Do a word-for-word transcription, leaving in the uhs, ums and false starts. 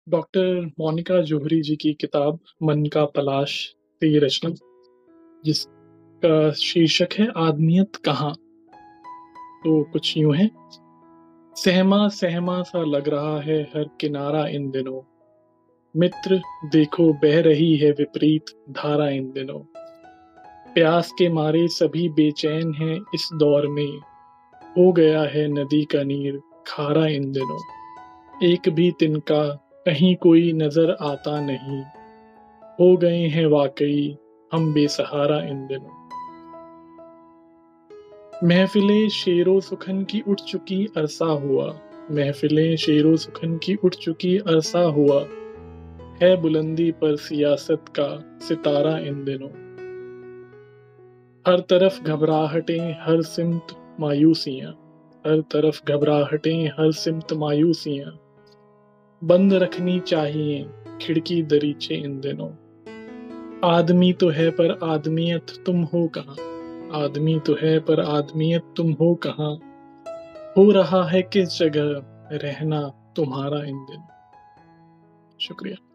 Doctor Monika जोहरी जी की किताब मन का पलाश से ये रचना, जिसका शीर्षक है आदमियत कहाँ। तो कुछ यूं है। सहमा सहमा सा लग रहा है हर किनारा इन दिनों। मित्र देखो बह रही है विपरीत धारा इन दिनों। प्यास के मारे सभी बेचैन हैं इस दौर में। हो गया है नदी का नीर खारा इन दिनों। एक भी तिनका कहीं कोई नजर आता नहीं। हो गए हैं वाकई हम बेसहारा इन दिनों। महफिलें शेरो सुखन की उठ चुकी अरसा हुआ। महफिलें शेरो सुखन की उठ चुकी अरसा हुआ। है बुलंदी पर सियासत का सितारा इन दिनों। हर तरफ घबराहटें हर सिमत मायूसियां। हर तरफ घबराहटें हर सिमत मायूसियां। बंद रखनी चाहिए खिड़की दरीचे इन दिनों। आदमी तो है पर आदमियत तुम हो कहाँ। आदमी तो है पर आदमियत तुम हो कहाँ। हो रहा है किस जगह रहना तुम्हारा इन दिनों। शुक्रिया।